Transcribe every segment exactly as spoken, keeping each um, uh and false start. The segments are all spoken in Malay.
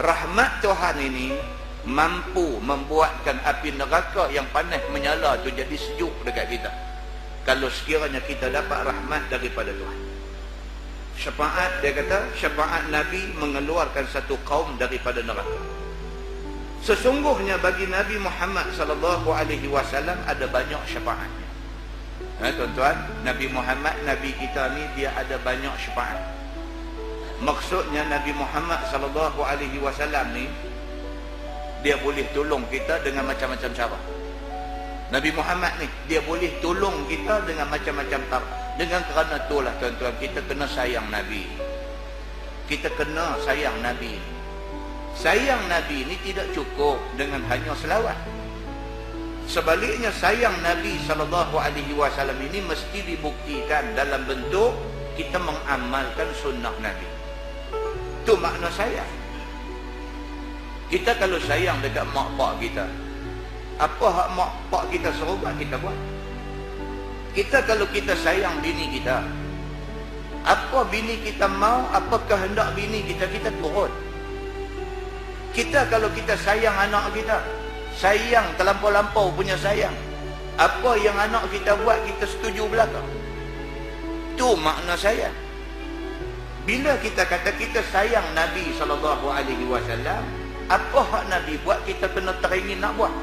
rahmat Tuhan ini mampu membuatkan api neraka yang panas menyala tu jadi sejuk dekat kita kalau sekiranya kita dapat rahmat daripada Tuhan. Syafaat, dia kata, syafaat Nabi mengeluarkan satu kaum daripada neraka. Sesungguhnya bagi Nabi Muhammad sallallahu alaihi wasallam ada banyak syafaatnya. Ha, tuan-tuan, Nabi Muhammad, Nabi kita ni, dia ada banyak syafaat. Maksudnya Nabi Muhammad sallallahu alaihi wasallam ni, dia boleh tolong kita dengan macam-macam cara. Nabi Muhammad ni, dia boleh tolong kita dengan macam-macam cara. Dengan kerana itulah tuan-tuan, kita kena sayang Nabi. Kita kena sayang Nabi. Sayang Nabi ni tidak cukup dengan hanya selawat. Sebaliknya sayang Nabi sallallahu alaihi wasallam ini mesti dibuktikan dalam bentuk kita mengamalkan sunnah Nabi. Itu makna sayang. Kita kalau sayang dekat mak pak kita, apa hak mak pak kita suruh buat, kita buat. Kita kalau kita sayang bini kita, apa bini kita mau, apa kehendak bini kita, kita turut. Kita kalau kita sayang anak kita, sayang terlampau-lampau punya sayang, apa yang anak kita buat kita setuju belakang. Itu makna sayang. Bila kita kata kita sayang Nabi sallallahu alaihi wasallam, apa hak Nabi buat kita kena teringin nak buat.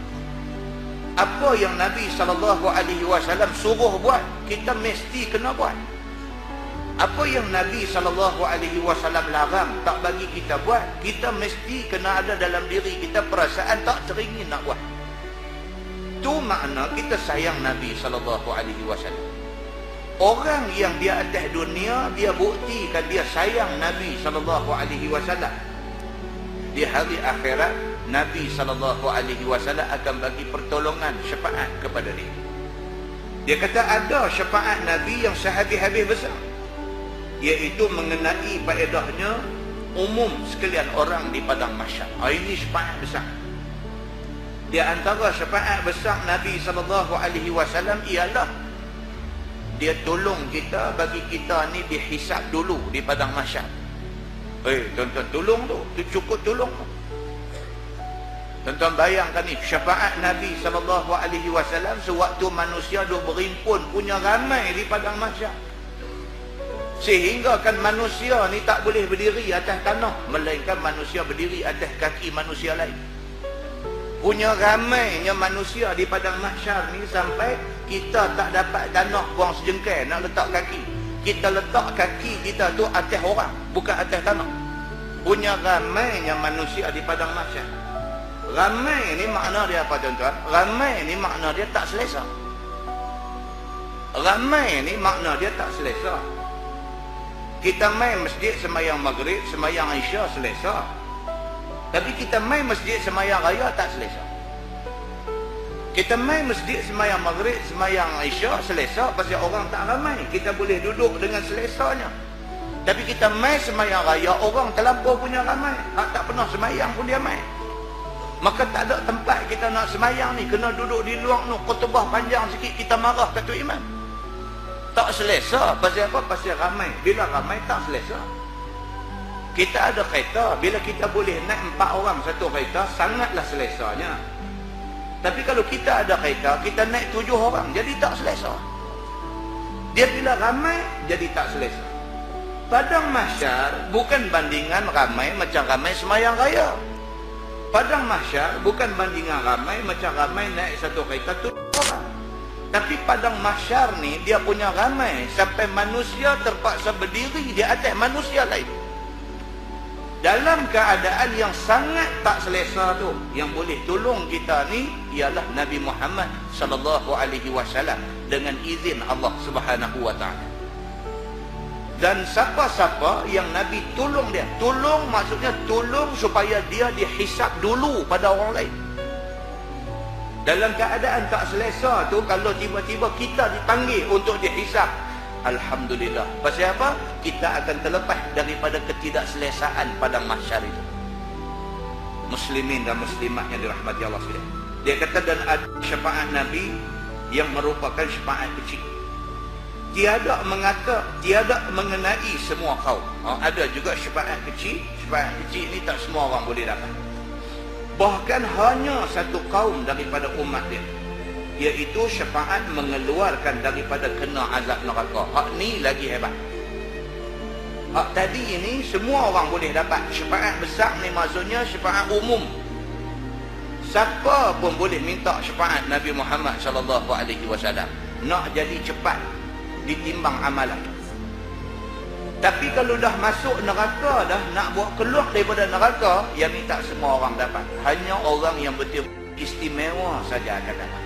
Apa yang Nabi sallallahu alaihi wasallam suruh buat, kita mesti kena buat. Apa yang Nabi sallallahu alaihi wasallam larang, tak bagi kita buat, kita mesti kena ada dalam diri kita perasaan tak teringin nak buat. Itu makna kita sayang Nabi sallallahu alaihi wasallam. Orang yang dia atas dunia, dia buktikan dia sayang Nabi sallallahu alaihi wasallam. Di hari akhirat, Nabi sallallahu alaihi wasallam akan bagi pertolongan, syafaat kepada dia. Dia kata ada syafaat Nabi yang sehabis-habis besar, iaitu mengenai faedahnya umum sekalian orang di padang mahsyar. Oh, ini syafaat besar. Di antara syafaat besar Nabi sallallahu alaihi wasallam ialah dia tolong kita bagi kita ni dihisap dulu di padang mahsyar. Eh, tuan-tuan, tolong tu, tu cukup tolong tu. Tuan-tuan bayangkan ni, syafaat Nabi sallallahu alaihi wasallam sewaktu manusia duk berimpun punya ramai di padang mahsyar. Sehingga kan manusia ni tak boleh berdiri atas tanah, melainkan manusia berdiri atas kaki manusia lain. Punya ramainya manusia di padang mahsyar ni sampai kita tak dapat tanah buang sejengkal nak letak kaki. Kita letak kaki kita tu atas orang, bukan atas tanah. Punya ramainya manusia di padang mahsyar. Ramai ni makna dia apa tuan-tuan? Ramai ni makna dia tak selesa. Ramai ni makna dia tak selesa. Kita main masjid semayang maghrib, semayang isya selesa. Tapi kita main masjid semayang raya tak selesa. Kita main masjid semayang maghrib, semayang isya selesa pasal orang tak ramai. Kita boleh duduk dengan selesanya. Tapi kita main semayang raya, orang terlampau punya ramai. Hak tak pernah semayang pun dia main. Maka tak ada tempat kita nak semayang ni, kena duduk di luar ni, khutbah panjang sikit, kita marah kata imam. Tak selesa. Pasal apa? Pasal ramai. Bila ramai tak selesa. Kita ada kereta, bila kita boleh naik empat orang satu kereta, sangatlah selesanya. Tapi kalau kita ada kereta, kita naik tujuh orang, jadi tak selesa. Dia bila ramai, jadi tak selesa. Padang mahsyar bukan bandingan ramai macam ramai semayang raya. Padang mahsyar bukan bandingan ramai macam ramai naik satu kereta tujuh orang. Tapi padang mahsyar ni dia punya ramai sampai manusia terpaksa berdiri di atas manusia lain. Dalam keadaan yang sangat tak selesa tu, yang boleh tolong kita ni ialah Nabi Muhammad sallallahu alaihi wasallam dengan izin Allah Subhanahu wa taala. Dan siapa-siapa yang Nabi tolong dia, tolong maksudnya tolong supaya dia dihisap dulu pada orang lain. Dalam keadaan tak selesa tu, kalau tiba-tiba kita dipanggil untuk dihisap, alhamdulillah. Pasal apa? Kita akan terlepas daripada ketidakselesaan padang mahsyar itu. Muslimin dan muslimat yang dirahmati Allah sekalian. Dia kata dan ada syafaat Nabi yang merupakan syafaat kecil. tiada mengata, tiada mengenai semua kaum. Ha, ada juga syafaat kecil. Syafaat kecil ni tak semua orang boleh dapat. Bahkan hanya satu kaum daripada umat dia, iaitu syafaat mengeluarkan daripada kena azab neraka. Hak ni lagi hebat. Hak tadi ini semua orang boleh dapat. Syafaat besar ni maksudnya syafaat umum. Siapa pun boleh minta syafaat Nabi Muhammad sallallahu alaihi wasallam. Nak jadi cepat ditimbang amalan. Tapi kalau dah masuk neraka dah, nak buat keluar daripada neraka, yang ni tak semua orang dapat. Hanya orang yang betul istimewa saja akan dapat.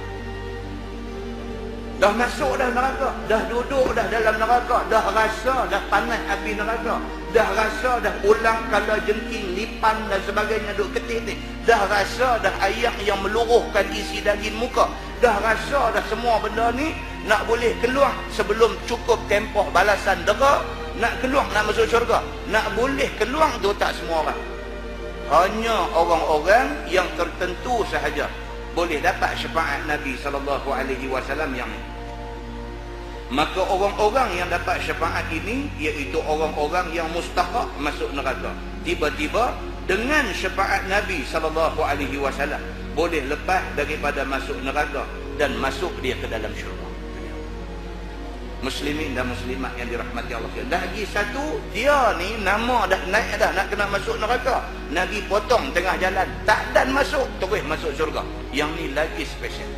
Dah masuk dah neraka, dah duduk dah dalam neraka, dah rasa dah panas api neraka, dah rasa dah ulang kala jengking, lipan dan sebagainya duk ketih ni, dah rasa dah air yang meluruhkan isi daging muka, dah rasa dah semua benda ni, nak boleh keluar sebelum cukup tempoh balasan dera, nak keluar nak masuk syurga, nak boleh keluar tu tak semua orang. Hanya orang-orang yang tertentu sahaja boleh dapat syafaat Nabi sallallahu alaihi wasallam yang ini. Maka orang-orang yang dapat syafaat ini iaitu orang-orang yang mustahak masuk neraka. Tiba-tiba dengan syafaat Nabi sallallahu alaihi wasallam boleh lepas daripada masuk neraka dan masuk dia ke dalam syurga. Muslimin dan muslimat yang dirahmati Allah. Lagi satu, dia ni nama dah naik dah nak kena masuk neraka, Nabi potong tengah jalan, tak dan masuk, terus masuk syurga. Yang ni lagi spesial.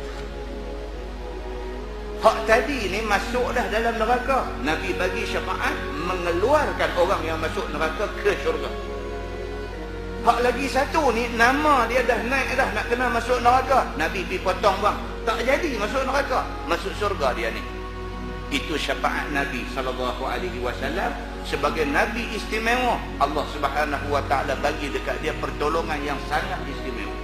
Hak tadi ni masuk dah dalam neraka, Nabi bagi syafaat mengeluarkan orang yang masuk neraka ke syurga. Hak lagi satu ni nama dia dah naik dah nak kena masuk neraka, Nabi pergi potong bang, tak jadi masuk neraka, masuk syurga dia ni. Itu syafaat Nabi sallallahu alaihi wasallam sebagai Nabi istimewa. Allah Subhanahu wa taala bagi dekat dia pertolongan yang sangat istimewa.